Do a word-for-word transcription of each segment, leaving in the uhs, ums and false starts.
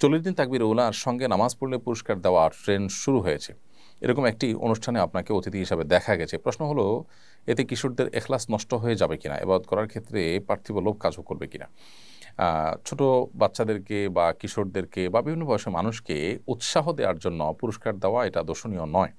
চল্লিশ দিন তাকবীর উলার সঙ্গে নামাজ পড়লে পুরস্কার দেওয়া ট্রেন্ড শুরু হয়েছে, এরকম একটি অনুষ্ঠানে আপনাকে অতিথি হিসাবে দেখা গেছে। প্রশ্ন হলো, এতে কিশোরদের এখলাস নষ্ট হয়ে যাবে কিনা, ইবাদত করার ক্ষেত্রে পার্থিব লোভ কাজও করবে কিনা? ছোট বাচ্চাদেরকে বা কিশোরদেরকে বা বিভিন্ন বয়সের মানুষকে উৎসাহ দেওয়ার জন্য পুরস্কার দেওয়া এটা দোষণীয় নয়।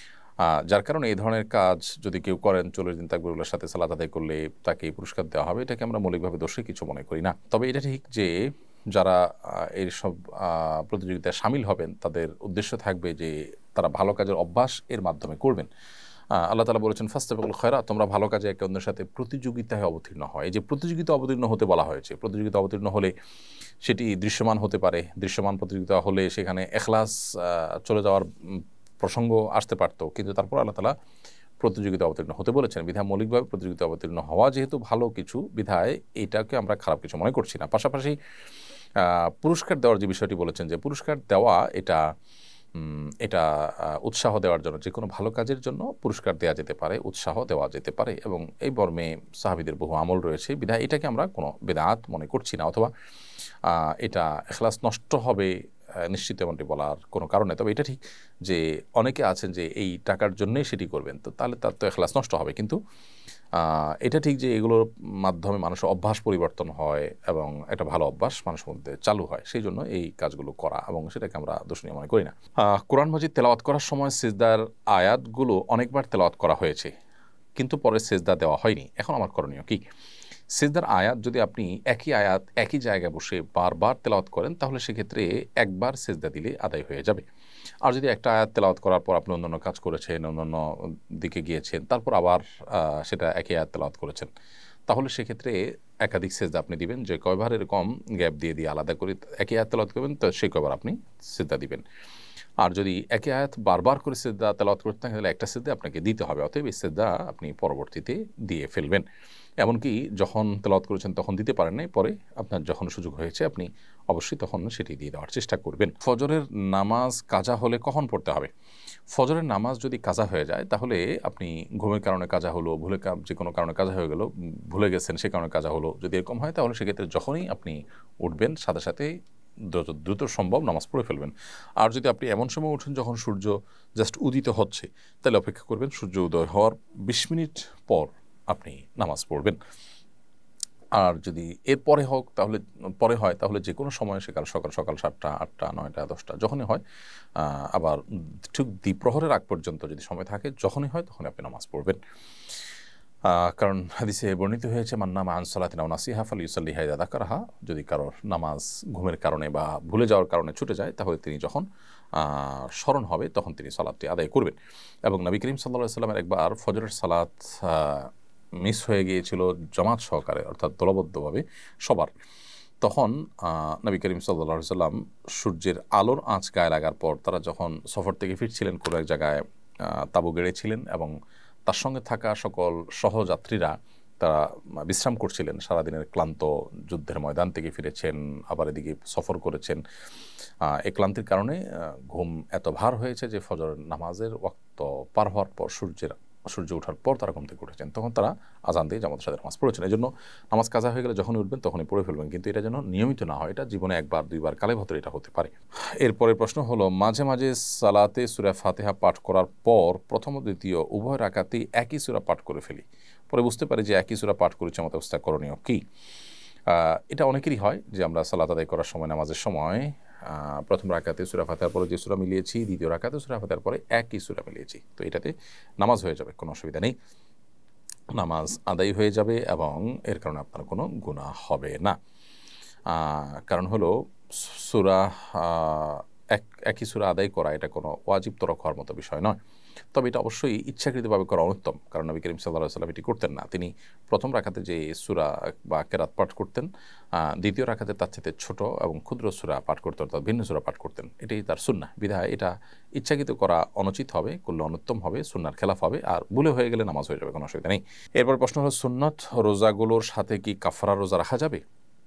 যার কারণে এই ধরনের কাজ যদি কেউ করেন, চল্লিশ দিন তাকবীরুল্লাহর সাথে সালাত আদায় করলে তাকে পুরস্কার দেওয়া হবে, এটাকে আমরা মৌলিকভাবে দোষী কিছু মনে করি না। তবে এটা ঠিক যে যারা এই সব প্রতিযোগিতায় সামিল হবেন তাদের উদ্দেশ্য থাকবে যে তারা ভালো কাজের অভ্যাস এর মাধ্যমে করবেন। আল্লাহ তাআলা বলেছেন ফাস্তাবিকুল খায়রাত, তোমরা ভালো কাজে একে অন্যের সাথে প্রতিযোগিতায় অবতীর্ণ হয়। এই যে প্রতিযোগিতা অবতীর্ণ হতে বলা হয়েছে, প্রতিযোগিতা অবতীর্ণ হলে সেটি দৃশ্যমান হতে পারে, দৃশ্যমান প্রতিযোগিতা হলে সেখানে এখলাস চলে যাওয়ার প্রসঙ্গ আসতে পারত, কিন্তু তারপর আল্লাহ তাআলা প্রতিযোগিতা অবতীর্ণ হতে বলেছেন। বিধায় মৌলিকভাবে প্রতিযোগিতা অবতীর্ণ হওয়া যেহেতু ভালো কিছু, বিধায় এটাকে আমরা খারাপ কিছু মনে করছি না। পাশাপাশি পুরস্কার দেওয়ার যে বিষয়টি বলেছেন, যে পুরস্কার দেওয়া এটা এটা উৎসাহ দেওয়ার জন্য, যে কোনো ভালো কাজের জন্য পুরস্কার দেওয়া যেতে পারে, উৎসাহ দেওয়া যেতে পারে, এবং এই মর্মে সাহাবীদের বহু আমল রয়েছে। বিধায় এটাকে আমরা কোনো বিদআত মনে করছি না, অথবা এটা এখলাস নষ্ট হবে নিশ্চিত এমনটি বলার কোনো কারণ নেই। তবে এটা ঠিক যে অনেকে আছেন যে এই টাকার জন্যই সেটি করবেন, তো তাহলে তার তো এখলাস নষ্ট হবে। কিন্তু এটা ঠিক যে এগুলোর মাধ্যমে মানুষের অভ্যাস পরিবর্তন হয় এবং একটা ভালো অভ্যাস মানুষের মধ্যে চালু হয়, সেই জন্য এই কাজগুলো করা, এবং সেটাকে আমরা দোষণীয় মনে করি না। কোরআন মাজিদ তেলাওয়াত করার সময় সিজদার আয়াতগুলো অনেকবার তেলাওয়াত করা হয়েছে, কিন্তু পরে সিজদা দেওয়া হয়নি। এখন আমার করণীয় কি? সিজদার আয়াত যদি আপনি একই আয়াত একই জায়গায় বসে বারবার তেলাওয়াত করেন, তাহলে সেক্ষেত্রে একবার সিজদা দিলে আদায় হয়ে যাবে। আর যদি একটা আয়াত তেলাওয়াত করার পর আপনি অন্যান্য কাজ করেছেন, অন্যান্য দিকে গিয়েছেন, তারপর আবার সেটা একই আয়াত তেলাওয়াত করেছেন, তাহলে সেক্ষেত্রে একাধিক সিজদা আপনি দিবেন। যে কয়বার এরকম গ্যাপ দিয়ে দিয়ে আলাদা করে একই আয়াত তেলাওয়াত করবেন, তো সেই কয়বার আপনি সিজদা দিবেন। আর যদি একই আয়াত বারবার করে সিজদা তেলাওয়াত করতে থাকেন, তাহলে একটা সিজদা আপনাকে দিতে হবে। অতএব এই সিজদা আপনি পরবর্তীতে দিয়ে ফেলবেন। এমনকি যখন তেলাওয়াত করেছেন তখন দিতে পারেন নাই, পরে আপনার যখন সুযোগ হয়েছে আপনি অবশ্যই তখন সেটি দিয়ে দেওয়ার চেষ্টা করবেন। ফজরের নামাজ কাজা হলে কখন পড়তে হবে? ফজরের নামাজ যদি কাজা হয়ে যায়, তাহলে আপনি ঘুমের কারণে কাজা হলো, ভুলে যে কোনো কারণে কাজা হয়ে গেল, ভুলে গেছেন সে কারণে কাজা হলো, যদি এরকম হয়, তাহলে সেক্ষেত্রে যখনই আপনি উঠবেন সাথে সাথে দ্রুত দ্রুত সম্ভব নামাজ পড়ে ফেলবেন। আর যদি আপনি এমন সময় উঠেন যখন সূর্য জাস্ট উদিত হচ্ছে, তাহলে অপেক্ষা করবেন সূর্য উদয় হওয়ার বিশ মিনিট পর আপনি নামাজ পড়বেন। আর যদি এর পরে হোক তাহলে পরে হয়, তাহলে যে কোনো সময়, সে সকাল সকাল সাতটা, আটটা, নয়টা, দশটা, যখনই হয়, আবার ঠিক দ্বিপ্রহরের আগ পর্যন্ত যদি সময় থাকে, যখনই হয় তখন আপনি নামাজ পড়বেন। কারণ হাদিসে বর্ণিত হয়েছে, মান নামা আন সালাতিন আও নাসিহা ফালইউসাল্লিহা ইযা যাকারাহা, যদি কারোর নামাজ ঘুমের কারণে বা ভুলে যাওয়ার কারণে ছুটে যায়, তাহলে তিনি যখন স্মরণ হবে তখন তিনি সালাতটি আদায় করবেন। এবং নবী করিম সাল্লাল্লাহু আলাইহি ওয়াসাল্লামের একবার ফজরের সালাত মিস হয়ে গিয়েছিল জামাত সহকারে, অর্থাৎ দলবদ্ধভাবে সবার। তখন নবী করিম সাল্লাল্লাহু আলাইহি ওয়াসাল্লাম সূর্যের আলোর আঁচ গায়ে লাগার পর তারা যখন সফর থেকে ফিরছিলেন, কোনো এক জায়গায় তাঁবু গেড়েছিলেন এবং তার সঙ্গে থাকা সকল সহযাত্রীরা তারা বিশ্রাম করছিলেন। সারাদিনের ক্লান্ত যুদ্ধের ময়দান থেকে ফিরেছেন, আবার এদিকে সফর করেছেন। এই ক্লান্তির কারণে ঘুম এত ভার হয়েছে যে ফজর নামাজের ওয়াক্ত পার হওয়ার পর, সূর্যের সূর্য ওঠার পর তারা ঘুম থেকে উঠেছেন, তখন তারা আজান দিয়ে জামাতের সাথে নামাজ পড়েছেন। এই জন্য নামাজ কাজা হয়ে গেলে যখনই উঠবেন তখনই পড়ে ফেলবেন, কিন্তু এটা যেন নিয়মিত না হয়। এটা জীবনে একবার দুইবার কালে ভদ্র এটা হতে পারে। এরপরের প্রশ্ন হলো, মাঝে মাঝে সালাতে সূরা ফাতিহা পাঠ করার পর প্রথম ও দ্বিতীয় উভয় রাকাতেই একই সূরা পাঠ করে ফেলি, পরে বুঝতে পারি যে একই সূরা পাঠ করেছি, আমাদের অবস্থা করণীয় কি? এটা অনেকেরই হয় যে আমরা সালাত আদায় করার সময়, নামাজের সময় প্রথম রাকাতে সূরা ফাতিহার পরে যে সূরা মিলিয়েছি, দ্বিতীয় রাকাতে সূরা ফাতিহার পরে একই সূরা মিলিয়েছি, তো এটাতে নামাজ হয়ে যাবে, কোনো অসুবিধা নেই, নামাজ আদায় হয়ে যাবে এবং এর কারণে আপনার কোনো গুনাহ হবে না। কারণ হলো সূরা এক একই সূরা আদায় করা এটা কোনো ওয়াজিব তরক হওয়ার মতো বিষয় নয়। তবে এটা অবশ্যই ইচ্ছাকৃতভাবে করা অনুত্তম, কারণ নবী করিম সাল্লাল্লাহু আলাইহি ওয়াসাল্লাম এটি করতেন না। তিনি প্রথম রাকাতে যে সূরা বা কেরাত পাঠ করতেন, দ্বিতীয় রাকাতে তার চেয়ে ছোট এবং ক্ষুদ্র সূরা পাঠ করতেন, অর্থাৎ ভিন্ন সূরা পাঠ করতেন। এটাই তার সুন্নাহ। বিধায় এটা ইচ্ছাকৃত করা অনুচিত হবে, করলে অনুত্তম হবে, সুন্নাহর খেলাফ হবে, আর ভুলে হয়ে গেলে নামাজ হয়ে যাবে, কোনো অসুবিধা নেই। এরপর প্রশ্ন হলো, সুন্নত রোজাগুলোর সাথে কি কাফারা রোজা রাখা যাবে?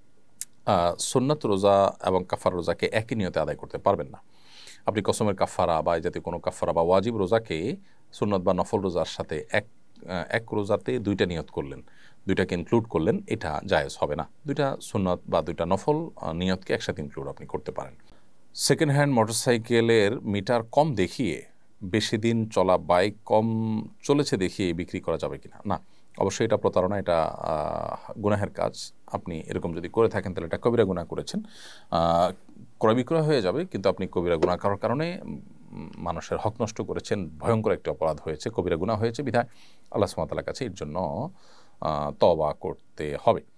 সুন্নত রোজা এবং কাফারা রোজাকে একই নিয়তে আদায় করতে পারবেন না। আপনি কসমের কাফারা বা এই জাতীয় কোনো কাফারা বা ওয়াজিব রোজাকে সুন্নত বা নফল রোজার সাথে এক এক রোজাতে দুইটা নিয়ত করলেন, দুইটাকে ইনক্লুড করলেন, এটা জায়েজ হবে না। দুইটা সুন্নত বা দুইটা নফল নিয়তকে একসাথে ইনক্লুড আপনি করতে পারেন। সেকেন্ড হ্যান্ড মোটরসাইকেলের মিটার কম দেখিয়ে বেশি দিন চলা বাইক কম চলেছে দেখিয়ে বিক্রি করা যাবে কিনা? না, অবশ্যই এটা প্রতারণা, এটা গুনাহের কাজ। আপনি এরকম যদি করে থাকেন তাহলে এটা কবিরা গুনাহ করেছেন। ক্রয় বিক্রয় হয়ে যাবে, কিন্তু আপনি কবিরা গুনাহ করার কারণে মানুষের হক নষ্ট করেছেন, ভয়ঙ্কর একটি অপরাধ হয়েছে, কবিরা গুনাহ হয়েছে। বিধায় আল্লাহ সুবহানাহু ওয়া তাআলার কাছে এর জন্য তওবা করতে হবে।